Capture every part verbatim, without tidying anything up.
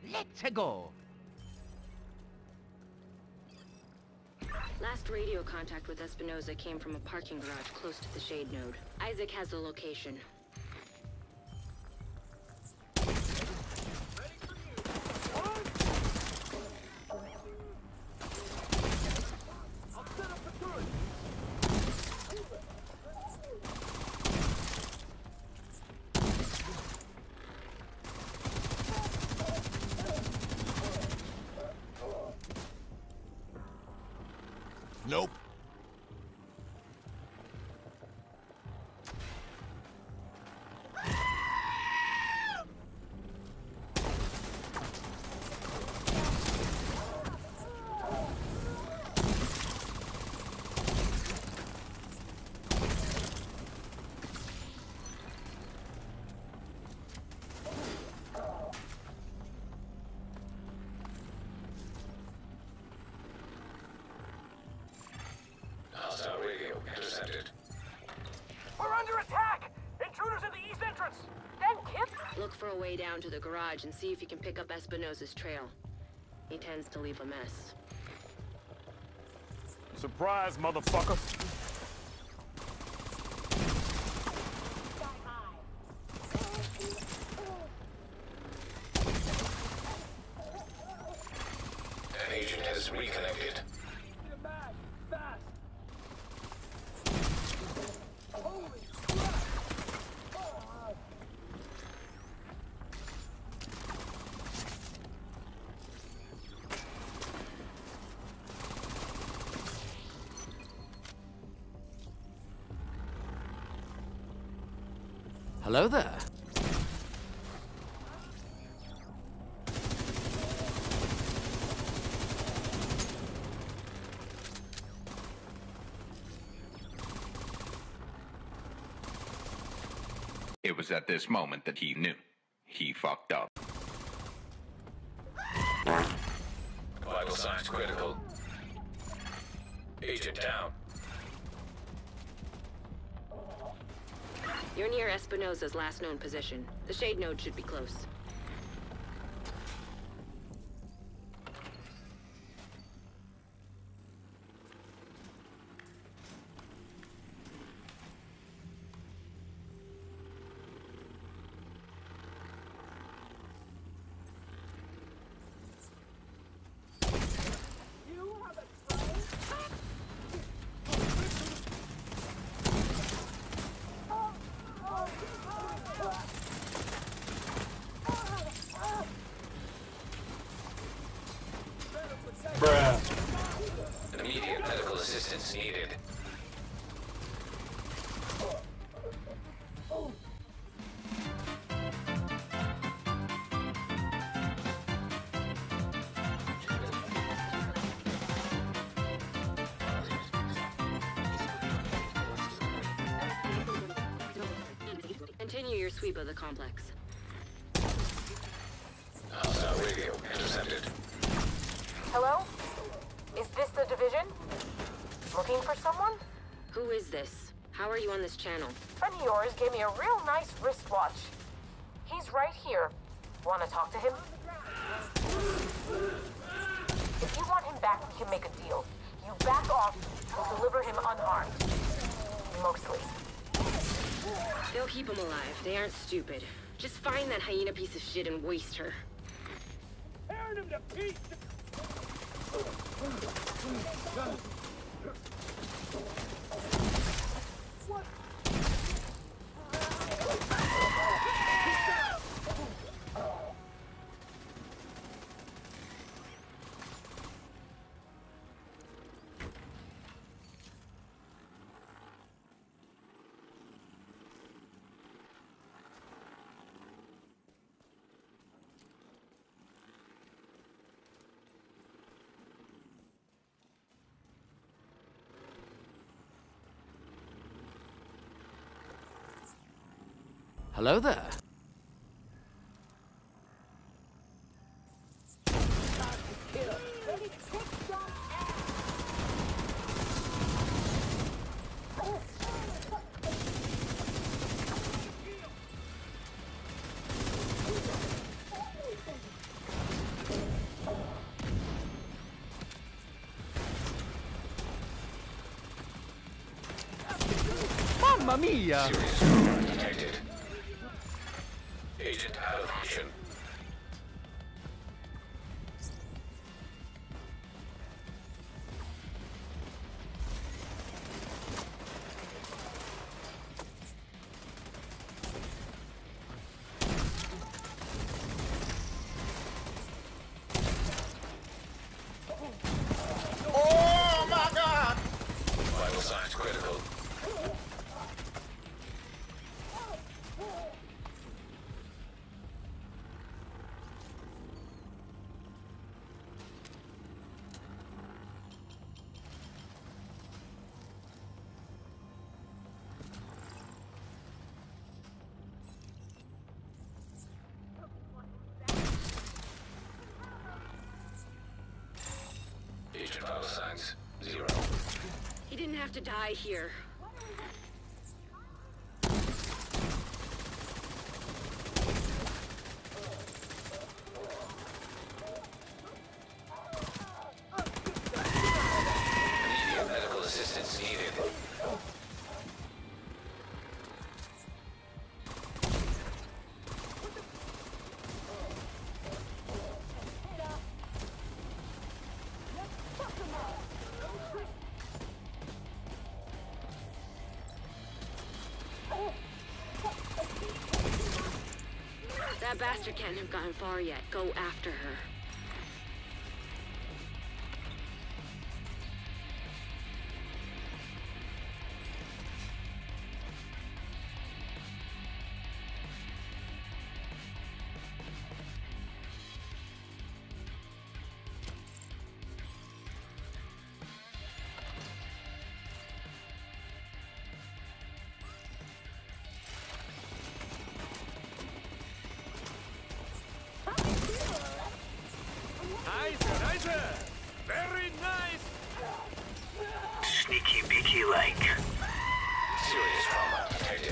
Let's go. Last radio contact with Espinosa came from a parking garage close to the shade node. Isaac has the location. Nope. Hostile radio intercepted. We're under attack! Intruders in the east entrance! Then Kip? Look for a way down to the garage and see if you can pick up Espinosa's trail. He tends to leave a mess. Surprise, motherfucker! An agent has reconnected. Get back! Fast! Holy crap! Hello there. It was at this moment that he knew. He fucked up. Vital signs critical. Agent down. You're near Espinosa's last known position. The shade node should be close. Immediate medical assistance needed. Continue your sweep of the complex. Hostile radio intercepted. Hello? Is this the division? Looking for someone? Who is this? How are you on this channel? Friend of yours gave me a real nice wristwatch. He's right here. Want to talk to him? If you want him back, we can make a deal. You back off, we'll deliver him unharmed. Mostly. They'll keep him alive. They aren't stupid. Just find that hyena piece of shit and waste her. Tearing him to pieces! What? Hello there. Mamma mia! Serious trauma detected. Agent out of mission. Oh my God! Vital signs critical. Agent vital signs zero. He didn't have to die here. Immediate medical assistance needed. That bastard can't have gone far yet. Go after her. Nice, nice. Very nice. Sneaky beaky like. Serious trauma detected.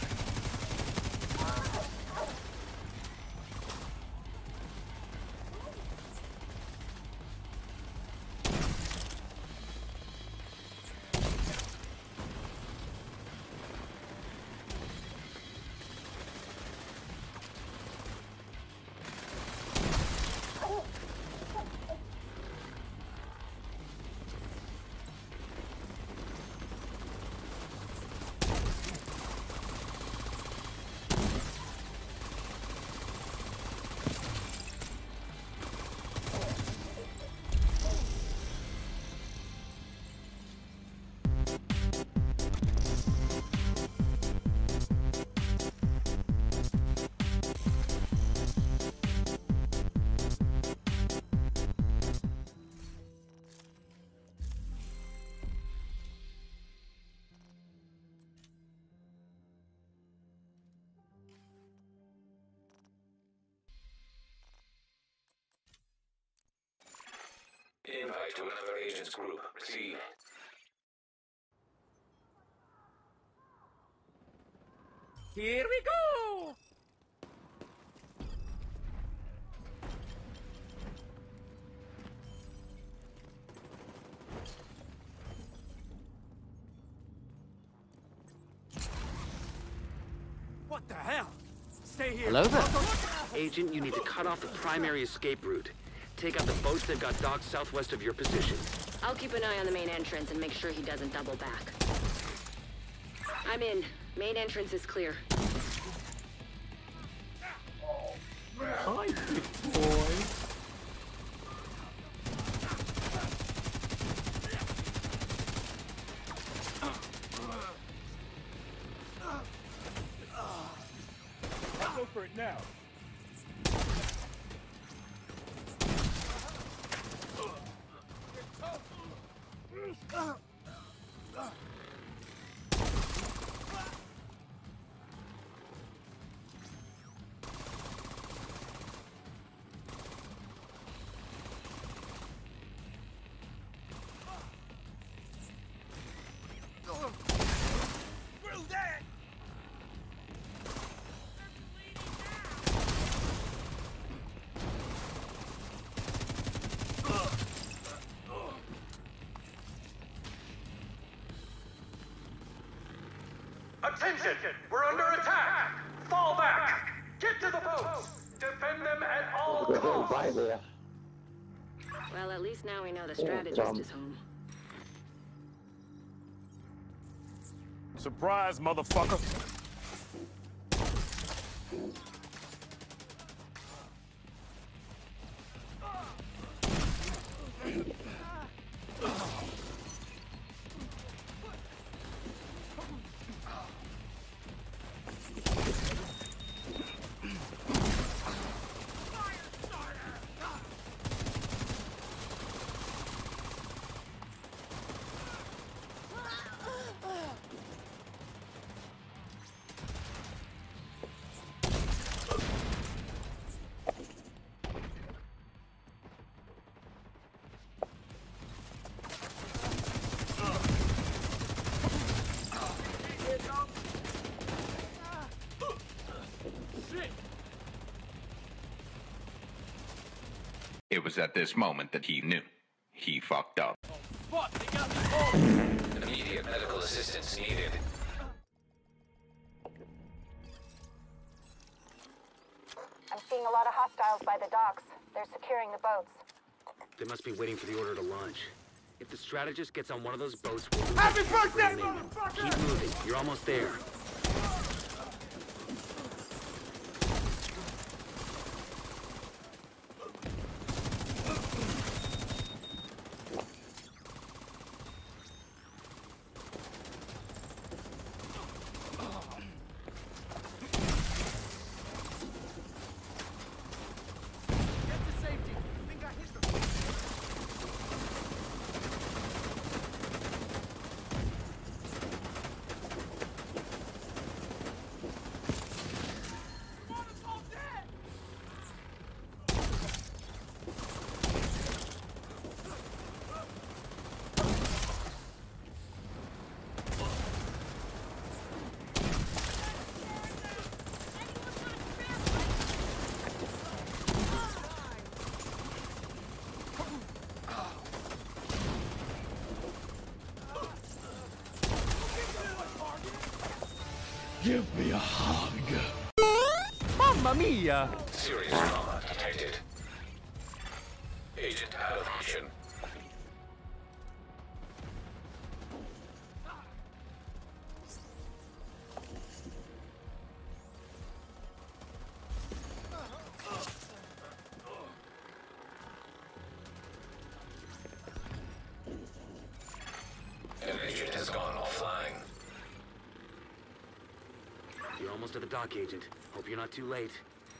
Invite to another agent's group. Proceed. Here we go. What the hell? Stay here. Hello there. Agent, you need to cut off the primary escape route. Take out the boats that got docked southwest of your position. I'll keep an eye on the main entrance and make sure he doesn't double back. I'm in. Main entrance is clear. Hi, big boy. I'll go for it now. Attention! We're under attack! Fall back! Get to the boats! Defend them at all costs! Well, at least now we know the strategist is home. Surprise, motherfucker! It was at this moment that he knew. He fucked up. Fuck, they got me. Immediate medical assistance needed. I'm seeing a lot of hostiles by the docks. They're securing the boats. They must be waiting for the order to launch. If the strategist gets on one of those boats, we'll lose Happy our chance to birthday, bring him in. motherfucker! Keep moving. You're almost there. Give me a hug. Mamma mia! Serious trauma detected. Agent out of mission. An agent has gone offline. You're almost at the dock, Agent. Hope you're not too late.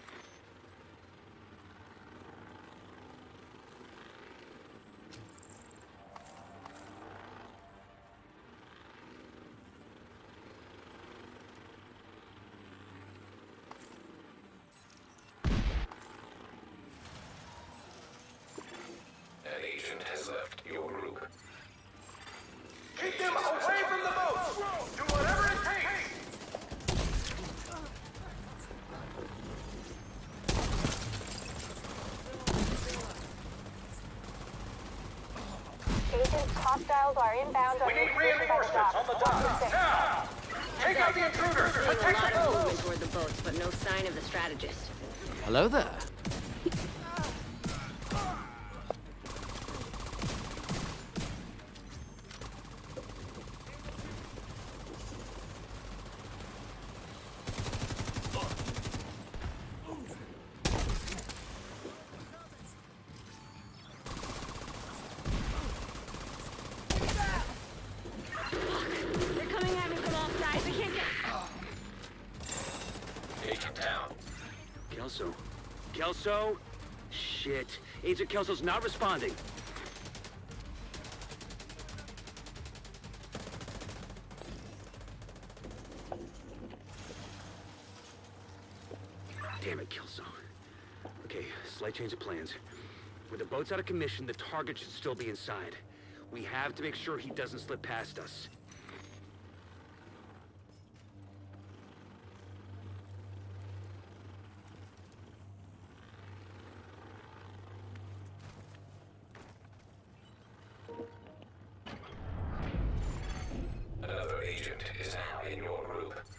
An agent has left your group. Keep them away from the boats! Do whatever it takes! Agents, hostiles are inbound on We the need position by the reinforcements on the docks. dock! Now! Take out the intruders! Seeing a Protect lot the of boats! movement toward the boats, but no sign of the strategist. Hello there. They're coming at me from all sides. I can't get... Agent down. Kelso. Kelso? Shit. Agent Kelso's not responding. Damn it, Kelso. Okay, slight change of plans. With the boats out of commission, the target should still be inside. We have to make sure he doesn't slip past us. Another agent is now in your group.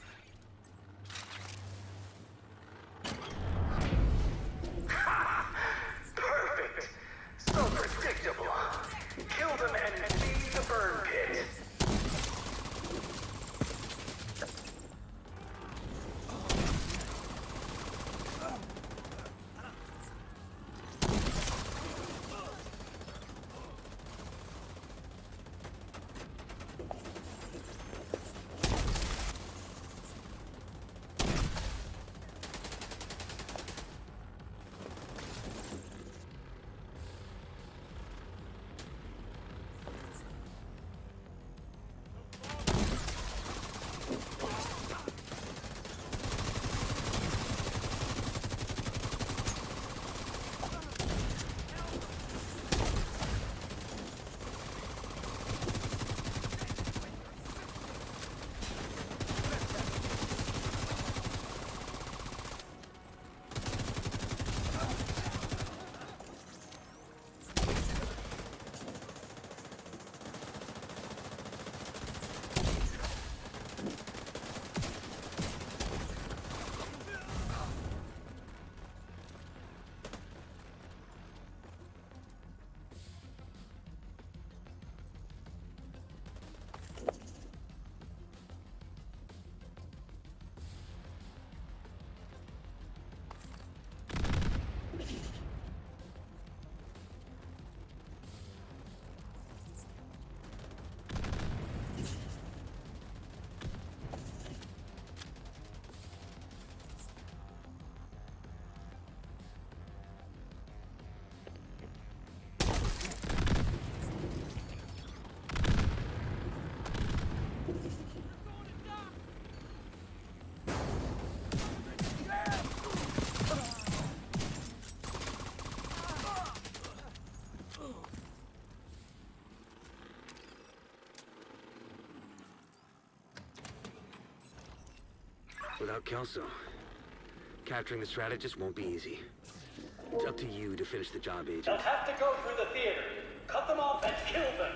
Without Kelso, capturing the strategist won't be easy. It's up to you to finish the job, Agent. They'll have to go through the theater. Cut them off and kill them.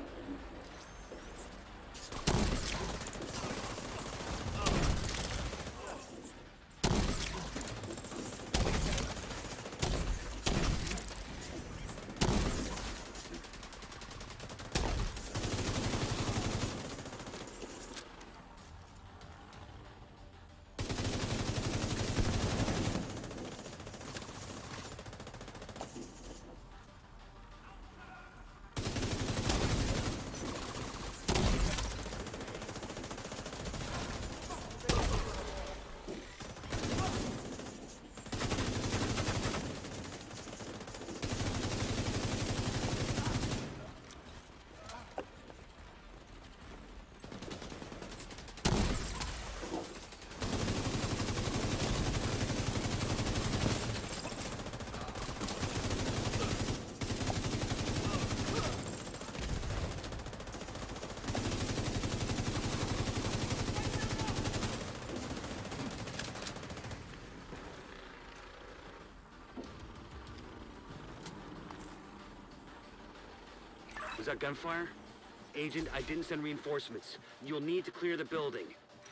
Was that gunfire? Agent, I didn't send reinforcements. You'll need to clear the building.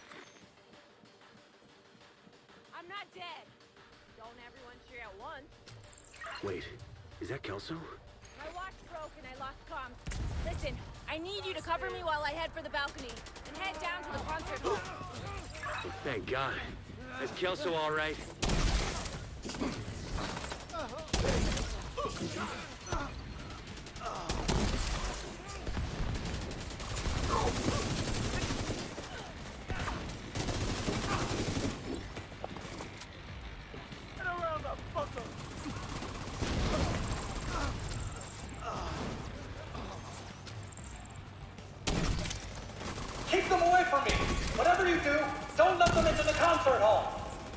I'm not dead. Don't everyone cheer at once. Wait, is that Kelso? My watch broke and I lost comms. Listen, I need you to cover me while I head for the balcony and head down to the concert hall. Oh, thank God. Is Kelso all right? Keep them away from me! Whatever you do, don't let them into the concert hall!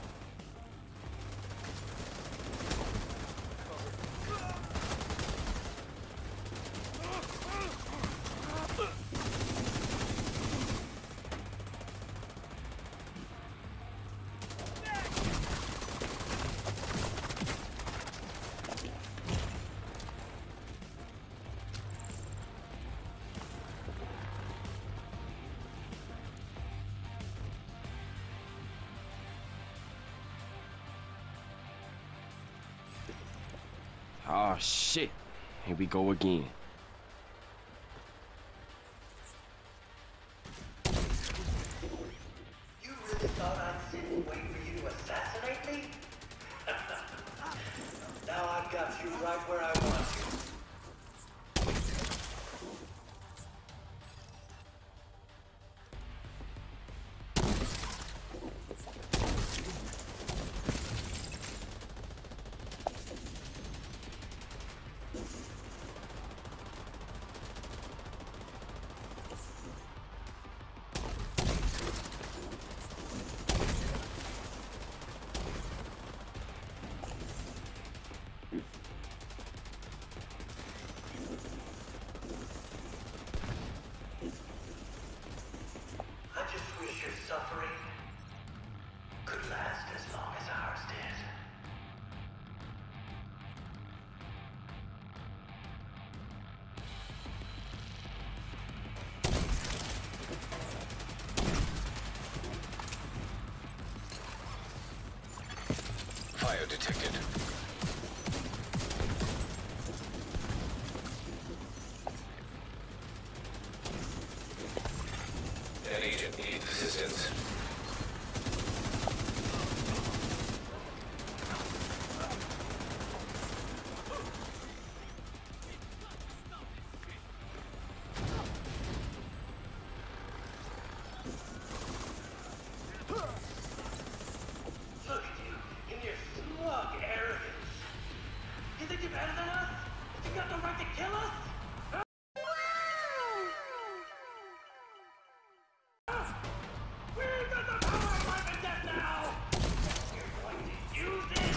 Oh shit, here we go again. You really thought I'd sit and wait for you to assassinate me? Now I've got you right where I want you. I just wish your suffering could last as long as ours did. Fire detected. An agent needs assistance. Look at you, in your smug arrogance. You think you're better than us? You got the right to kill us? We got the power of life and death now! You're going to use it!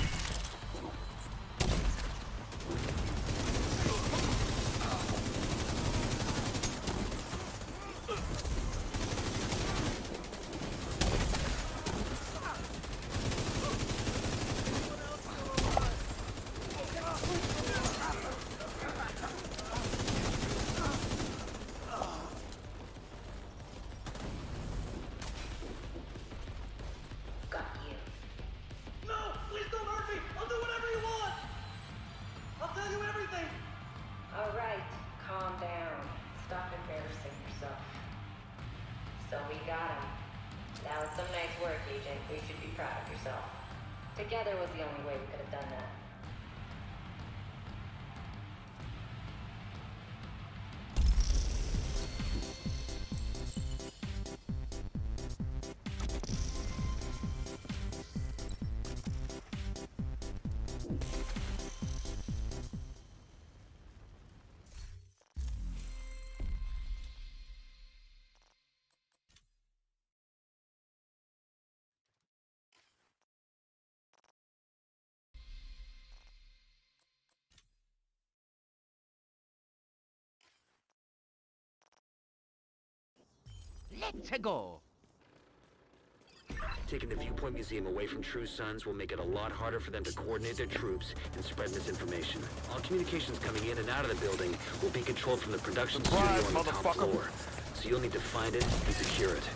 tell you everything! All right, calm down. Stop embarrassing yourself. So we got him. That was some nice work, Agent. You should be proud of yourself. Together was the only way we could have done that. Let's go. Taking the Viewpoint Museum away from True Sons will make it a lot harder for them to coordinate their troops and spread misinformation. All communications coming in and out of the building will be controlled from the production Surprise, studio on the top floor. So you'll need to find it and secure it.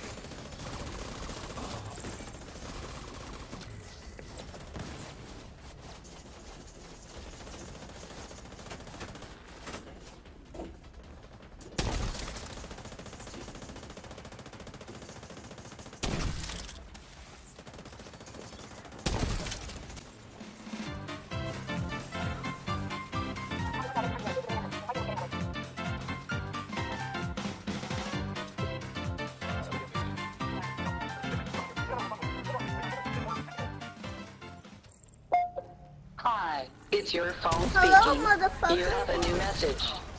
Hi, it's your phone speaking. Hello, motherfucker. You have a new message.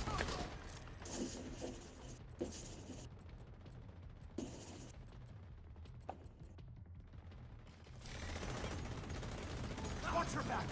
Watch your back!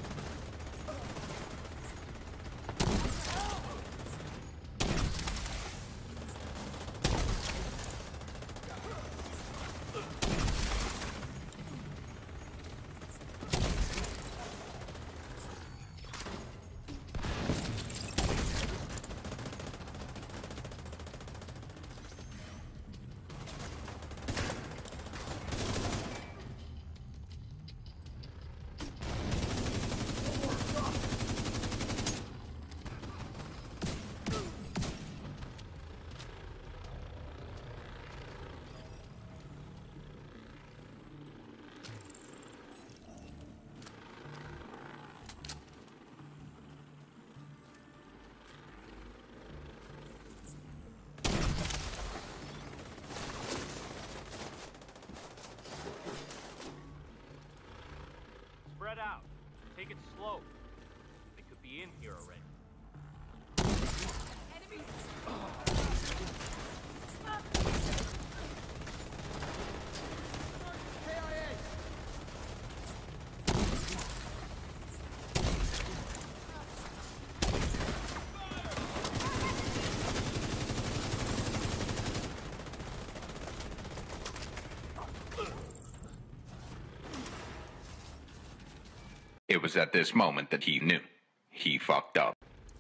Spread out. Take it slow. They could be in here already. Enemy! It was at this moment that he knew. He fucked up.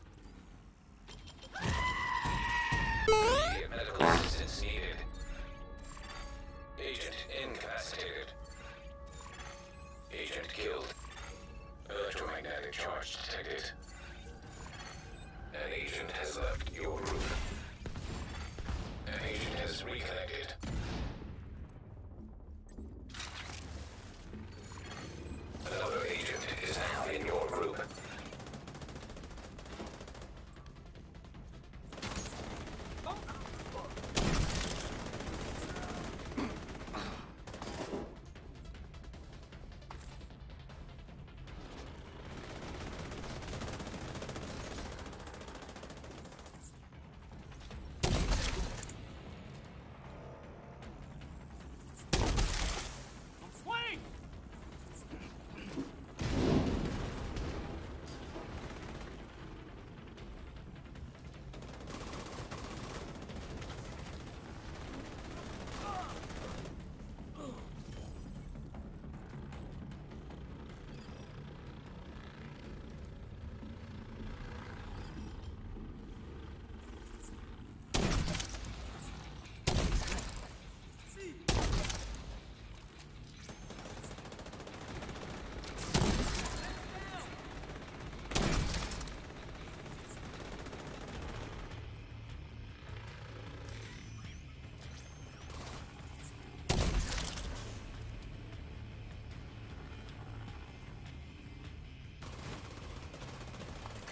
Immediate medical assistance needed. Agent incapacitated. Agent killed. Electromagnetic charge detected. An agent has left your group. An agent has reconnected. Another agent is now in your group.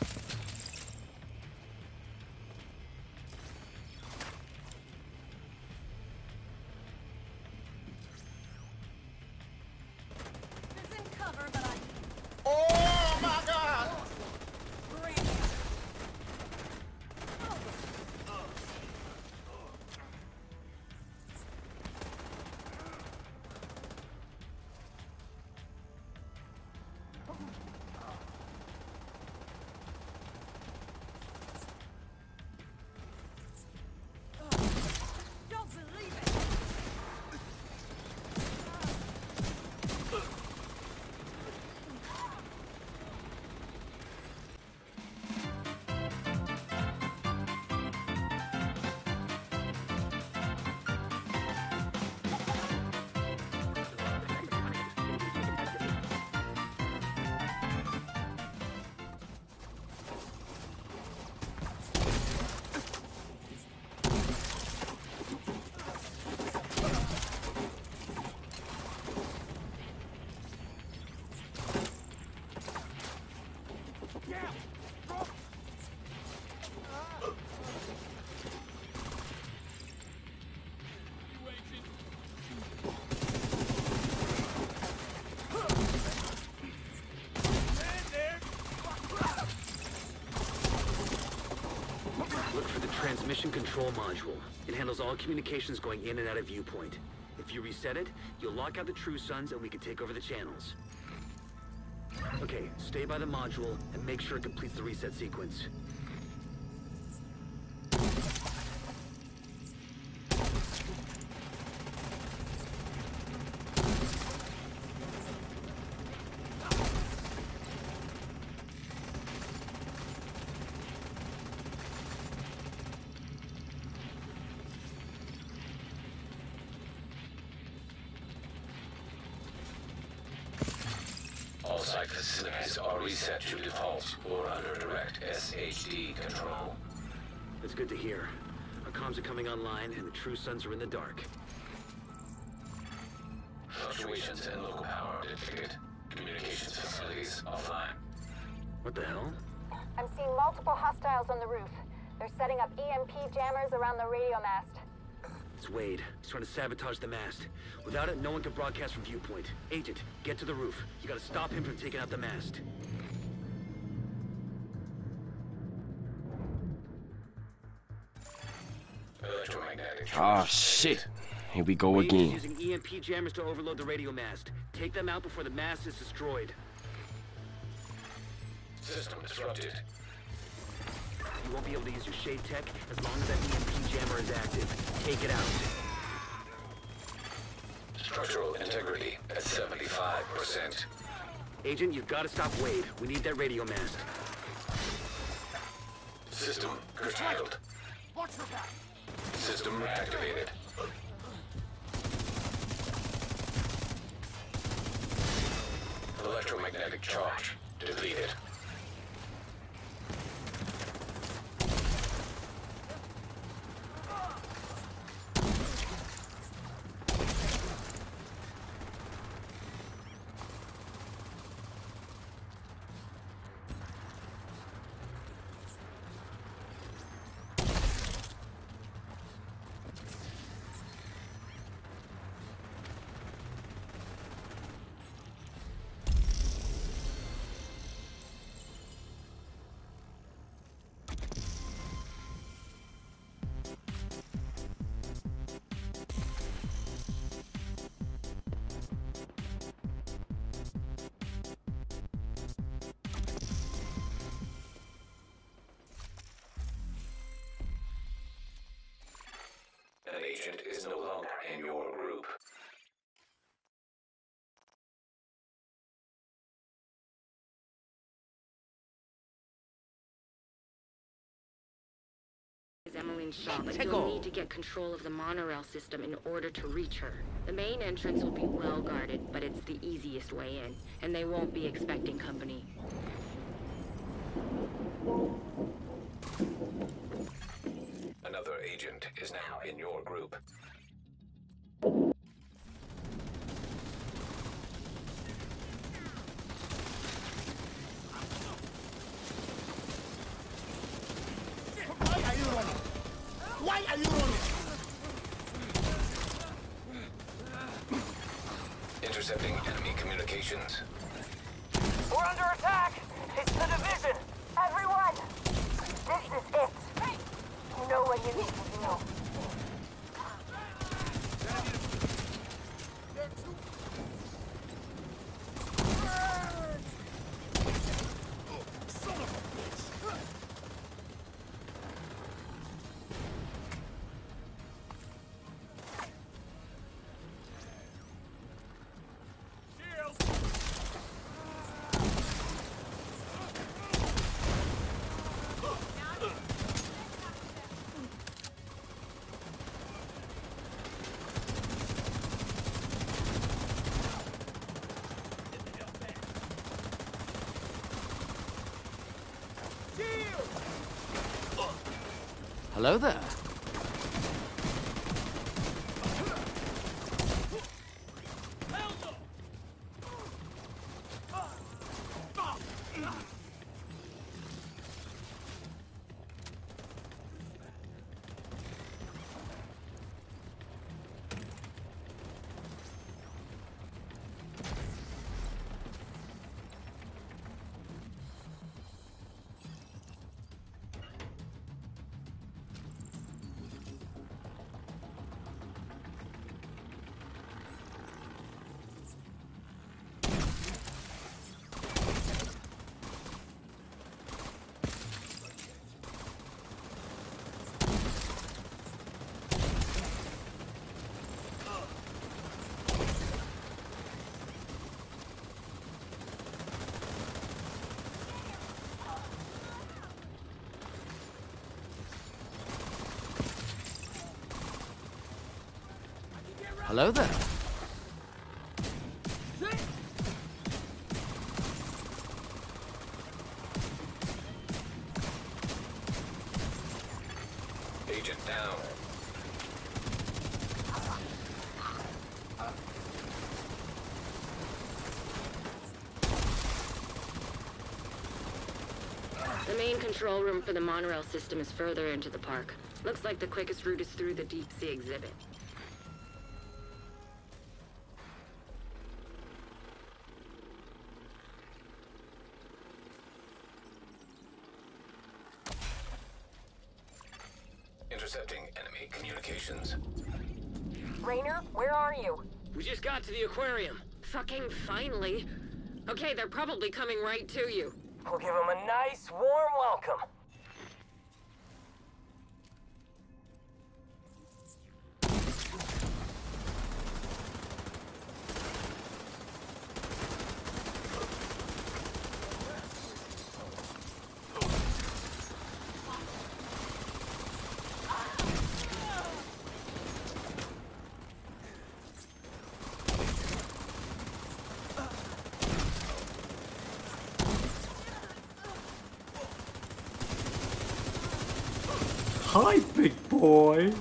Oh my God! Don't believe it! Look for the transmission control module. It handles all communications going in and out of viewpoint. If you reset it, you'll lock out the True Sons and we can take over the channels. Okay, stay by the module and make sure it completes the reset sequence. All site facilities are reset to default or under direct S H D control. That's good to hear. Our comms are coming online and the True Sons are in the dark. Fluctuations in local power detected. Communications facilities offline. What the hell? I'm seeing multiple hostiles on the roof. They're setting up E M P jammers around the radio mast. It's Wade. He's trying to sabotage the mast. Without it, no one can broadcast from viewpoint. Agent, get to the roof. You gotta stop him from taking out the mast. Electromagnetic Ah, charge shit. detected. Here we go Wade is again. using E M P jammers to overload the radio mast. Take them out before the mast is destroyed. System disrupted. You won't be able to use your shade tech as long as that E M P jammer is active. Take it out. Structural integrity at seventy-five percent. Agent, you've got to stop Wade. We need that radio mast. System curtailed. Watch your back! System reactivated. Electromagnetic charge depleted. An agent is no longer in your group. Emmeline Shaw, but you'll need to get control of the monorail system in order to reach her. The main entrance will be well guarded, but it's the easiest way in, and they won't be expecting company. Another agent is now in your group. Intercepting enemy communications. We're under attack! It's the division! Everyone! This is it! You know what you need to do. Hello there. Hello there. Agent down. The main control room for the monorail system is further into the park. Looks like the quickest route is through the deep sea exhibit. Intercepting enemy communications. Rainer, where are you? We just got to the aquarium. Fucking finally. Okay, they're probably coming right to you. We'll give them a nice, warm welcome. Hi, big boy.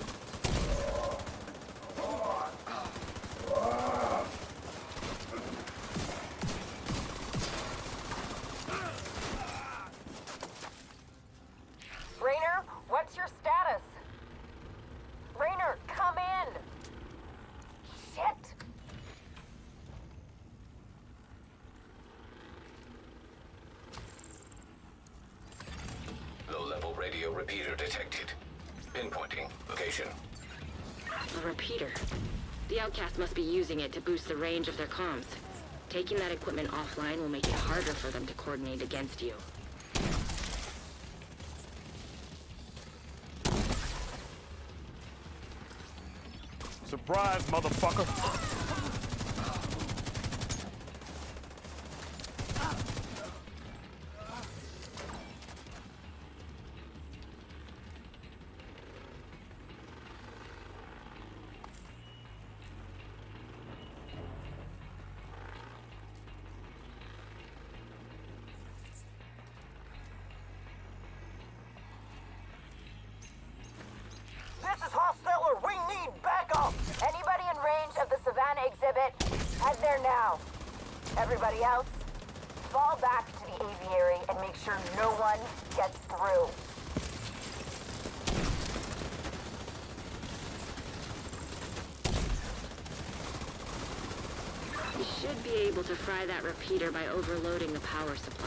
Rainer, what's your status? Rainer, come in! Shit! Low-level radio repeater detected. Pinpointing location. A repeater. The outcasts must be using it to boost the range of their comms. Taking that equipment offline will make it harder for them to coordinate against you. Surprise, motherfucker! This is Hosteller! We need backup! Anybody in range of the Savannah exhibit, head there now. Everybody else, fall back to the aviary and make sure no one gets through. should be able to fry that repeater by overloading the power supply.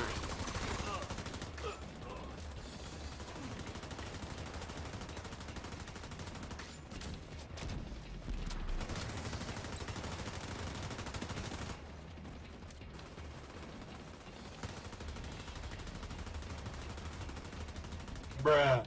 Bruh.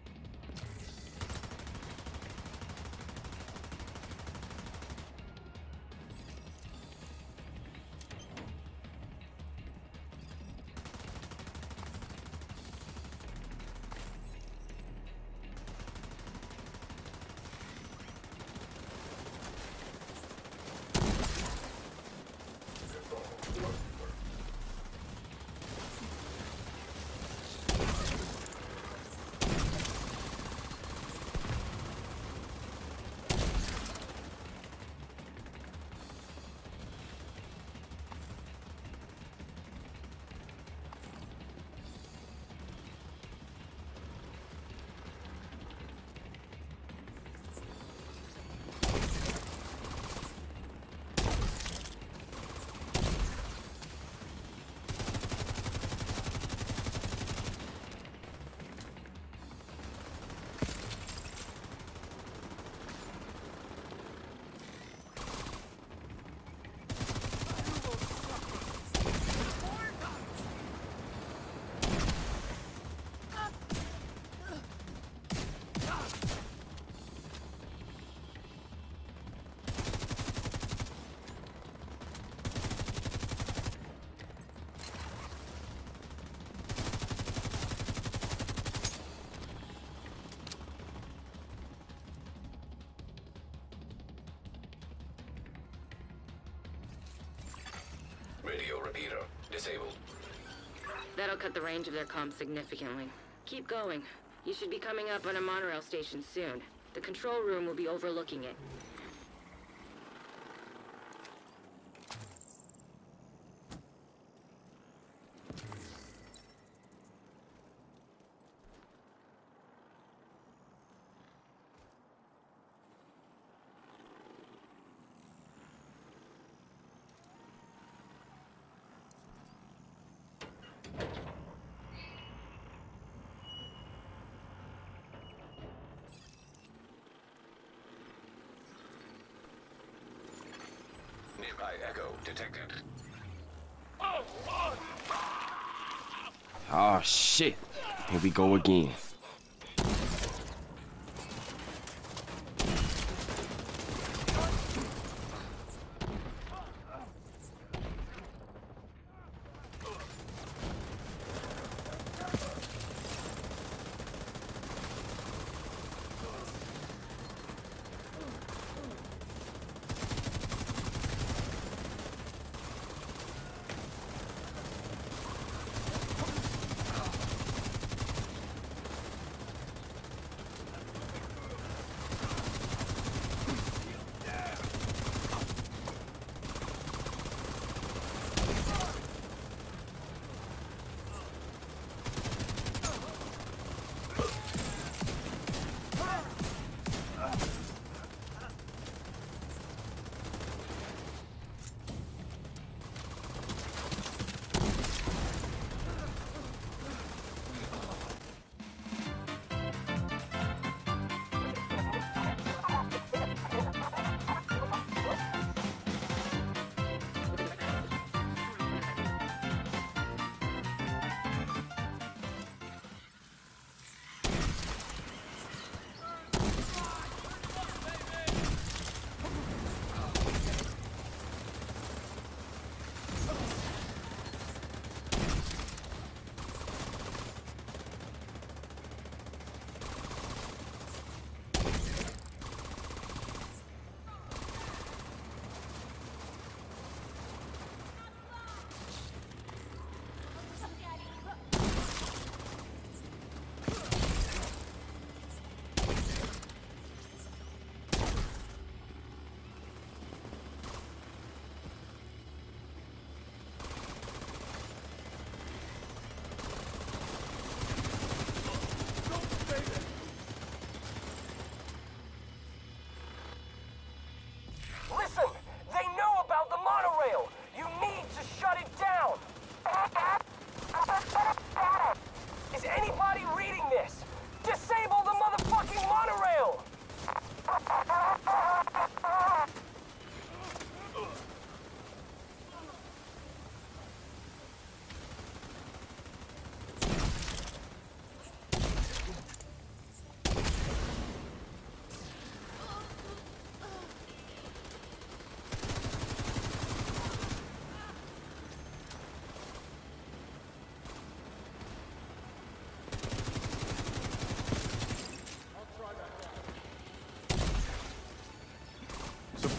Radio repeater disabled. That'll cut the range of their comms significantly. Keep going. You should be coming up on a monorail station soon. The control room will be overlooking it. Nearby echo detected. Oh shit. Here we go again.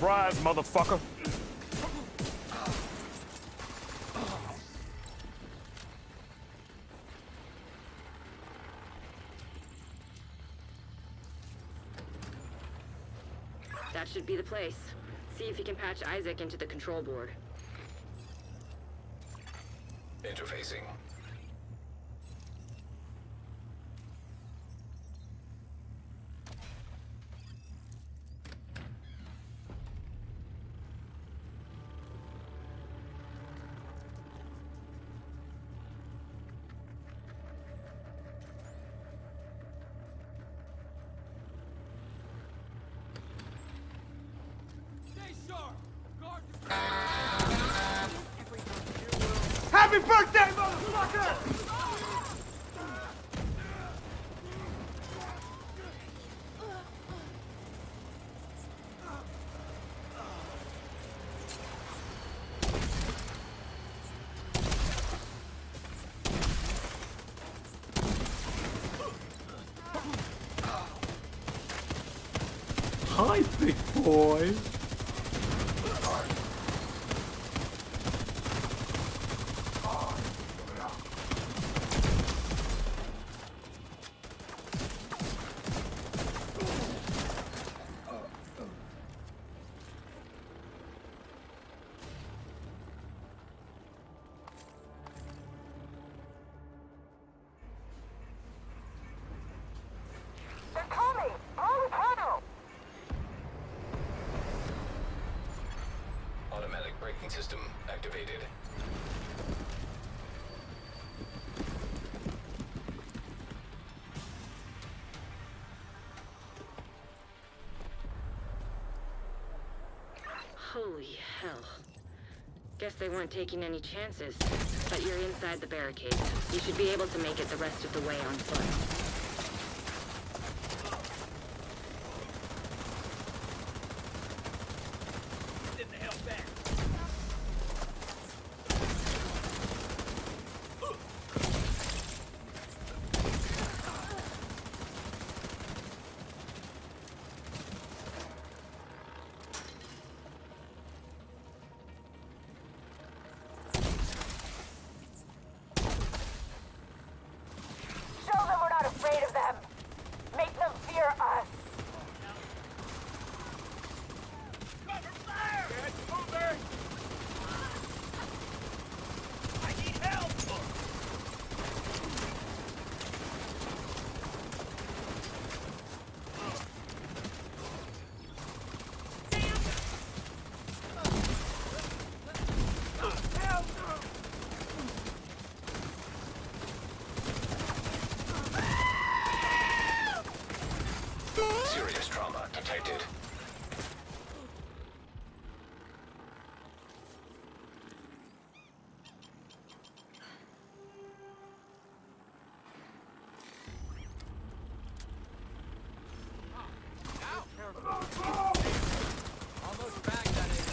Surprise, motherfucker. That should be the place. See if you can patch Isaac into the control board. Interfacing. Happy birthday, motherfucker! Hi, big boy. Automatic braking system activated. Holy hell. Guess they weren't taking any chances. But you're inside the barricade. You should be able to make it the rest of the way on foot. Afraid of them. Make them fear us. Cover fire! Get moving! I need help! Serious trauma detected. Almost back, that is.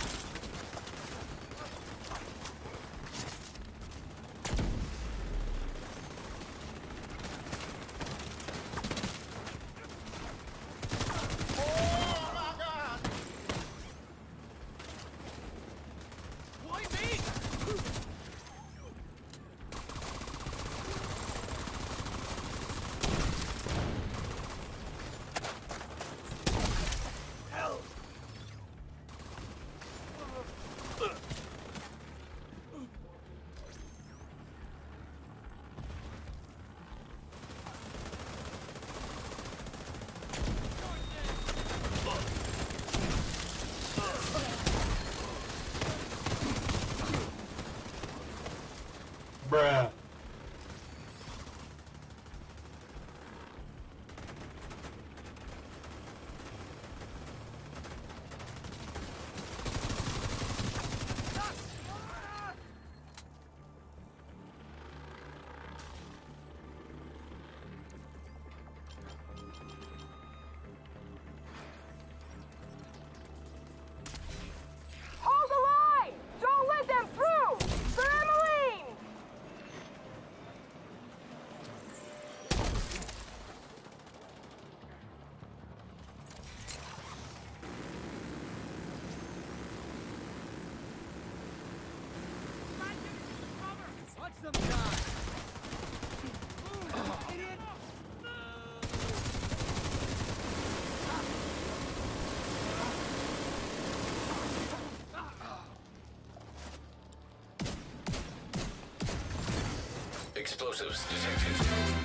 Explosives detected.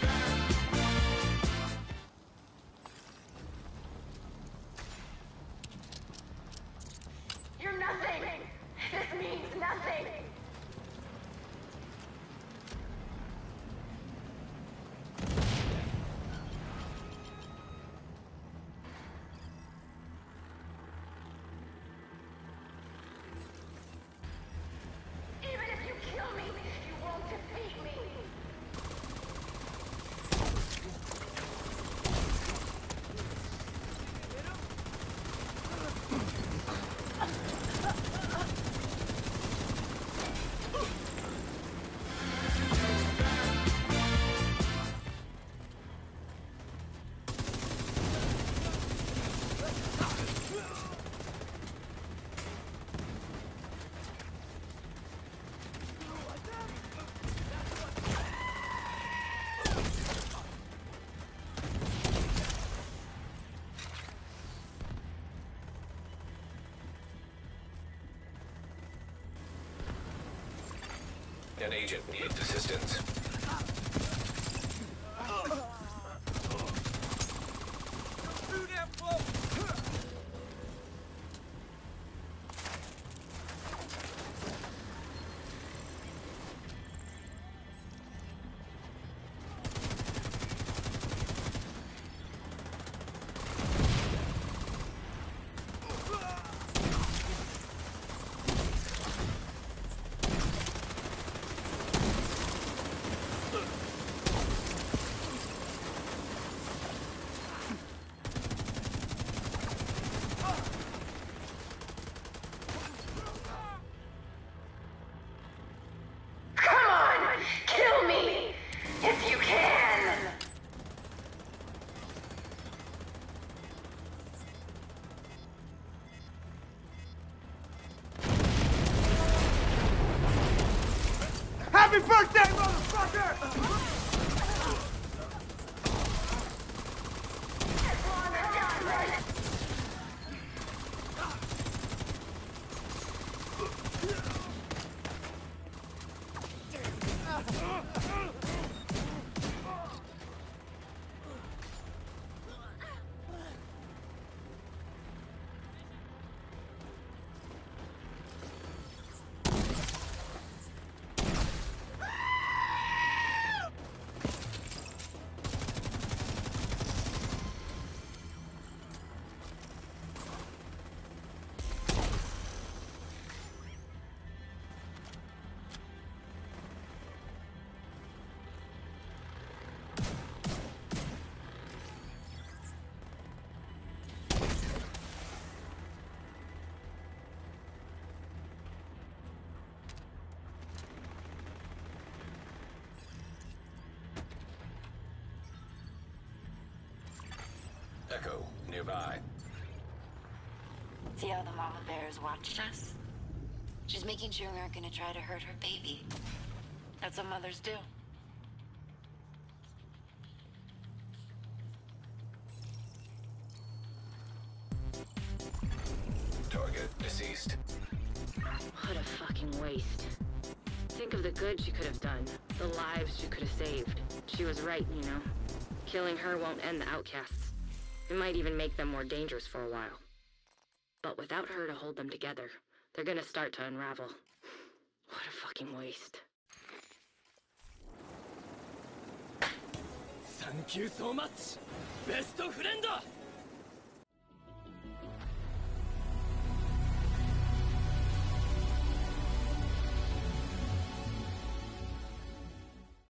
You're nothing! This means nothing! Even if you kill me, you won't defeat me! An agent needs assistance. Too damn close! Happy birthday, motherfucker! Echo, nearby. See how the mama bears watched us? She's making sure we aren't gonna try to hurt her baby. That's what mothers do. Target deceased. What a fucking waste. Think of the good she could have done, the lives she could have saved. She was right, you know. Killing her won't end the outcasts. It might even make them more dangerous for a while. But without her to hold them together, they're gonna start to unravel. What a fucking waste. Thank you so much, best friend!